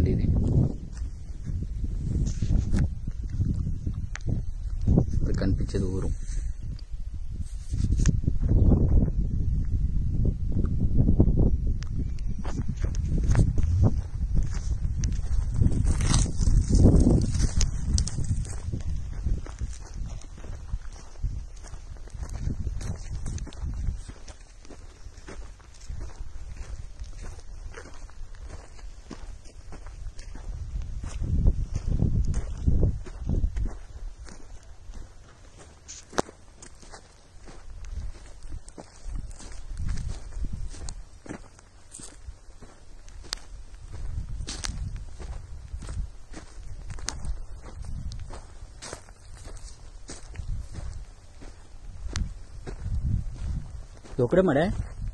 అండి ఇది. కనిపించేది ఊరు. ఒకటే మడే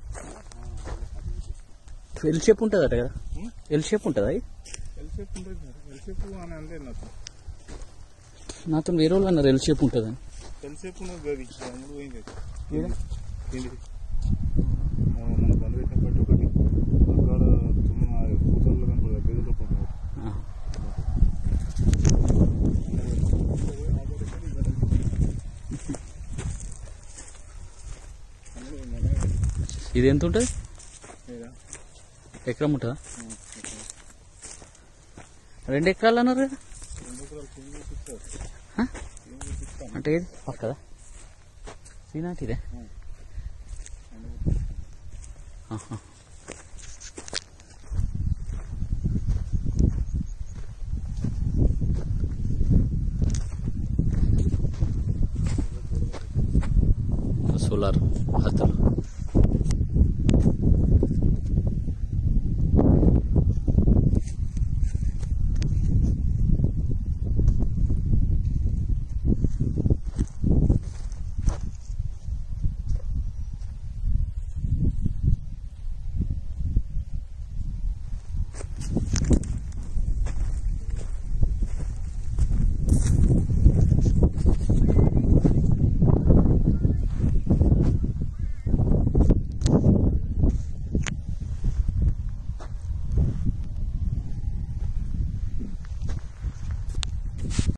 ఎల్ షేప్ ఉంటుంది అట కదా, ఎల్ షేప్ ఉంటుంది. నాతో వేరే వాళ్ళు అన్నారు ఎల్ షేప్ ఉంటుందని. ఇది ఎంత ఉంటుంది? ఎకరం ఉంటుందా? 2 ఎకరాలు అన్నారు కదా. అంటే ఏది పక్కదా సీనాటిదే? సోలార్ హద్దులు